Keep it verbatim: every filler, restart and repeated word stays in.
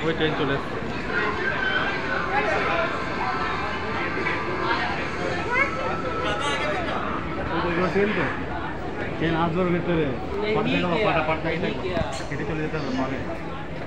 ওই ট্রেন চলে এসছে। ট্রেন তো ট্রেন আসবার ভেতরে হেঁটে চলে যেতে হবে পরে।